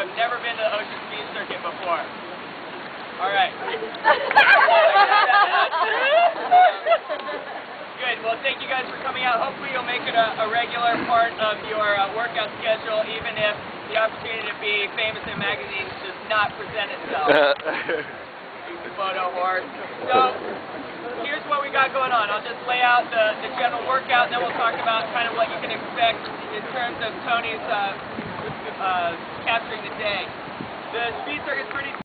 have never been to the Ocean Speed Circuit before. All right. Good. Well, thank you guys for coming out. Hopefully you'll make it a regular part of your workout schedule, even if the opportunity to be famous in magazines does not present itself. Photo horse. So, here's what we got going on. I'll just lay out the general workout, and then we'll talk about kind of what you can expect in terms of Tony's capturing the day. The speed circuit's pretty